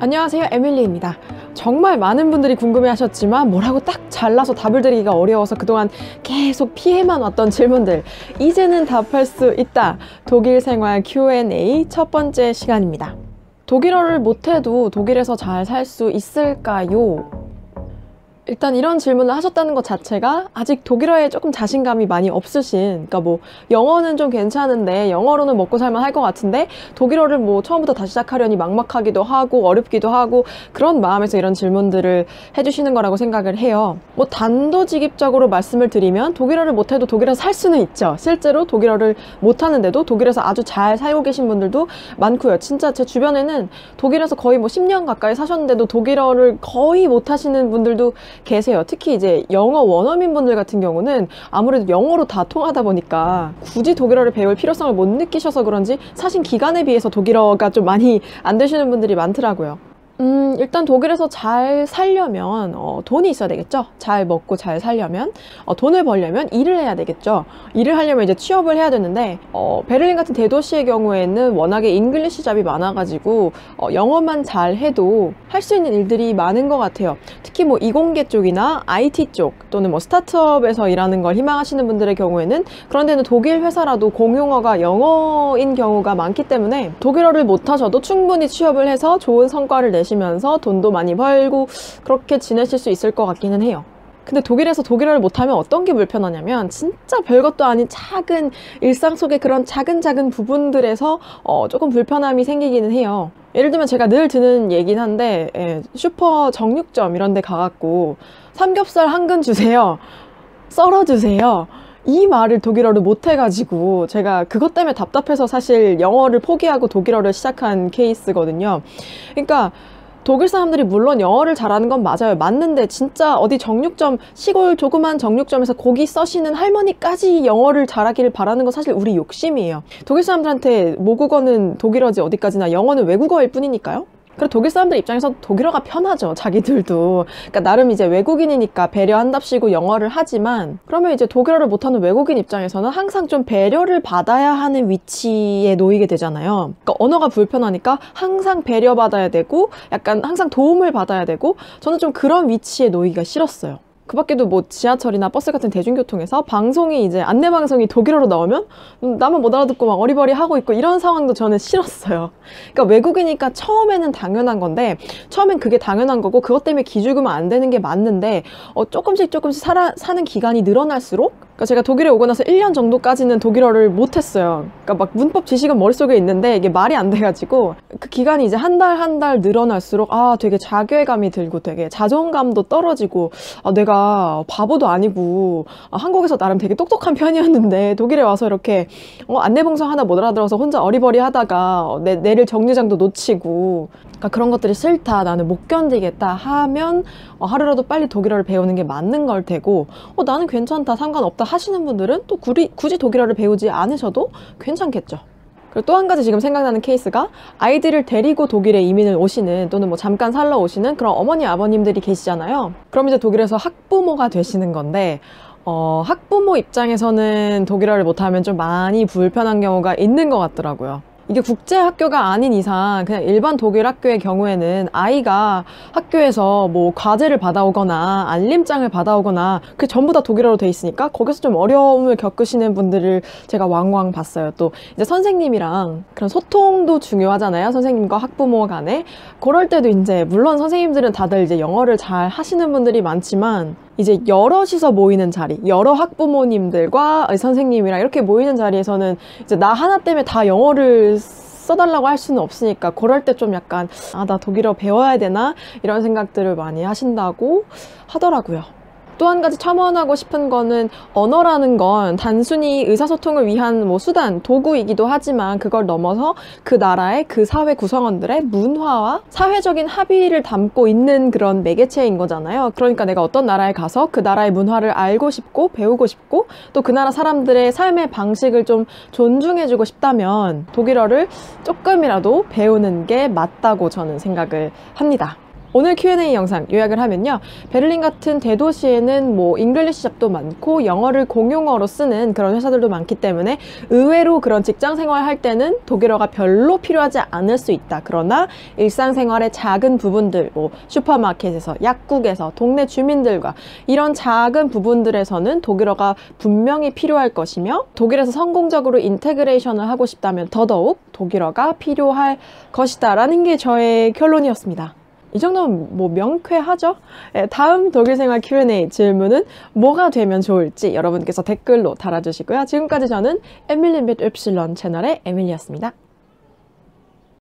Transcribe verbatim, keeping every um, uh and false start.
안녕하세요, 에밀리입니다. 정말 많은 분들이 궁금해하셨지만 뭐라고 딱 잘라서 답을 드리기가 어려워서 그동안 계속 피해만 왔던 질문들, 이제는 답할 수 있다. 독일 생활 큐 앤 에이 첫 번째 시간입니다. 독일어를 못해도 독일에서 잘 살 수 있을까요? 일단 이런 질문을 하셨다는 것 자체가 아직 독일어에 조금 자신감이 많이 없으신, 그러니까 뭐 영어는 좀 괜찮은데 영어로는 먹고 살만 할 것 같은데 독일어를 뭐 처음부터 다시 시작하려니 막막하기도 하고 어렵기도 하고 그런 마음에서 이런 질문들을 해주시는 거라고 생각을 해요. 뭐 단도직입적으로 말씀을 드리면 독일어를 못해도 독일에서 살 수는 있죠. 실제로 독일어를 못하는데도 독일에서 아주 잘 살고 계신 분들도 많고요. 진짜 제 주변에는 독일에서 거의 뭐 십 년 가까이 사셨는데도 독일어를 거의 못하시는 분들도 계세요. 특히 이제 영어 원어민 분들 같은 경우는 아무래도 영어로 다 통하다 보니까 굳이 독일어를 배울 필요성을 못 느끼셔서 그런지 사신 기간에 비해서 독일어가 좀 많이 안 되시는 분들이 많더라고요. 음, 일단 독일에서 잘 살려면 어, 돈이 있어야 되겠죠. 잘 먹고 잘 살려면 어, 돈을 벌려면 일을 해야 되겠죠. 일을 하려면 이제 취업을 해야 되는데 어, 베를린 같은 대도시의 경우에는 워낙에 잉글리시 잡이 많아가지고 어, 영어만 잘 해도 할 수 있는 일들이 많은 것 같아요. 특히 뭐 이공계 쪽이나 아이티 쪽 또는 뭐 스타트업에서 일하는 걸 희망하시는 분들의 경우에는 그런 데는 독일 회사라도 공용어가 영어인 경우가 많기 때문에 독일어를 못하셔도 충분히 취업을 해서 좋은 성과를 내 시면서 돈도 많이 벌고 그렇게 지내실 수 있을 것 같기는 해요. 근데 독일에서 독일어를 못하면 어떤 게 불편하냐면 진짜 별것도 아닌 작은 일상 속의 그런 작은 작은 부분들에서 어, 조금 불편함이 생기기는 해요. 예를 들면 제가 늘 드는 얘긴 한데 예, 슈퍼 정육점 이런 데 가갖고 삼겹살 한 근 주세요, 썰어주세요, 이 말을 독일어를 못해가지고 제가 그것 때문에 답답해서 사실 영어를 포기하고 독일어를 시작한 케이스거든요. 그러니까 독일 사람들이 물론 영어를 잘하는 건 맞아요. 맞는데 진짜 어디 정육점, 시골 조그만 정육점에서 고기 써시는 할머니까지 영어를 잘하기를 바라는 건 사실 우리 욕심이에요. 독일 사람들한테 모국어는 독일어지 어디까지나 영어는 외국어일 뿐이니까요. 그리고 독일 사람들 입장에서 독일어가 편하죠. 자기들도. 그러니까 나름 이제 외국인이니까 배려한답시고 영어를 하지만 그러면 이제 독일어를 못하는 외국인 입장에서는 항상 좀 배려를 받아야 하는 위치에 놓이게 되잖아요. 그러니까 언어가 불편하니까 항상 배려받아야 되고 약간 항상 도움을 받아야 되고 저는 좀 그런 위치에 놓이기가 싫었어요. 그 밖에도 뭐 지하철이나 버스 같은 대중교통에서 방송이 이제 안내방송이 독일어로 나오면 나만 못 알아듣고 막 어리버리 하고 있고 이런 상황도 저는 싫었어요. 그러니까 외국이니까 처음에는 당연한 건데 처음엔 그게 당연한 거고 그것 때문에 기죽으면 안 되는 게 맞는데 어, 조금씩 조금씩 살아, 사는 기간이 늘어날수록 그러니까 제가 독일에 오고 나서 일 년 정도까지는 독일어를 못했어요. 그러니까 막 문법 지식은 머릿속에 있는데 이게 말이 안 돼가지고 그 기간이 이제 한 달 한 달 늘어날수록 아 되게 자괴감이 들고 되게 자존감도 떨어지고 아 내가 바보도 아니고 아, 한국에서 나름 되게 똑똑한 편이었는데 독일에 와서 이렇게 어, 안내방송 하나 못 알아들어서 혼자 어리버리 하다가 어, 내, 내릴 정류장도 놓치고 그러니까 그런 것들이 싫다, 나는 못 견디겠다 하면 어, 하루라도 빨리 독일어를 배우는 게 맞는 걸 테고 어, 나는 괜찮다, 상관없다 하시는 분들은 또 굳이, 굳이 독일어를 배우지 않으셔도 괜찮겠죠. 그리고 또 한 가지 지금 생각나는 케이스가 아이들을 데리고 독일에 이민을 오시는 또는 뭐 잠깐 살러 오시는 그런 어머니 아버님들이 계시잖아요. 그럼 이제 독일에서 학부모가 되시는 건데 어, 학부모 입장에서는 독일어를 못하면 좀 많이 불편한 경우가 있는 것 같더라고요. 이게 국제 학교가 아닌 이상 그냥 일반 독일 학교의 경우에는 아이가 학교에서 뭐 과제를 받아오거나 알림장을 받아오거나 그게 전부 다 독일어로 돼 있으니까 거기서 좀 어려움을 겪으시는 분들을 제가 왕왕 봤어요. 또 이제 선생님이랑 그런 소통도 중요하잖아요. 선생님과 학부모 간에. 그럴 때도 이제 물론 선생님들은 다들 이제 영어를 잘 하시는 분들이 많지만 이제 여럿이서 모이는 자리, 여러 학부모님들과 선생님이랑 이렇게 모이는 자리에서는 이제 나 하나 때문에 다 영어를 써달라고 할 수는 없으니까 그럴 때 좀 약간 아, 나 독일어 배워야 되나? 이런 생각들을 많이 하신다고 하더라고요. 또 한 가지 첨언하고 싶은 거는 언어라는 건 단순히 의사소통을 위한 뭐 수단, 도구이기도 하지만 그걸 넘어서 그 나라의 그 사회 구성원들의 문화와 사회적인 합의를 담고 있는 그런 매개체인 거잖아요. 그러니까 내가 어떤 나라에 가서 그 나라의 문화를 알고 싶고 배우고 싶고 또 그 나라 사람들의 삶의 방식을 좀 존중해주고 싶다면 독일어를 조금이라도 배우는 게 맞다고 저는 생각을 합니다. 오늘 큐 앤 에이 영상 요약을 하면요. 베를린 같은 대도시에는 뭐 잉글리시 샵도 많고 영어를 공용어로 쓰는 그런 회사들도 많기 때문에 의외로 그런 직장 생활할 때는 독일어가 별로 필요하지 않을 수 있다. 그러나 일상생활의 작은 부분들, 뭐 슈퍼마켓에서, 약국에서, 동네 주민들과 이런 작은 부분들에서는 독일어가 분명히 필요할 것이며 독일에서 성공적으로 인테그레이션을 하고 싶다면 더더욱 독일어가 필요할 것이다 라는 게 저의 결론이었습니다. 이 정도면 뭐 명쾌하죠? 네, 다음 독일생활 큐 앤 에이 질문은 뭐가 되면 좋을지 여러분께서 댓글로 달아주시고요. 지금까지 저는 에밀리 및 옅실론 채널의 에밀리였습니다.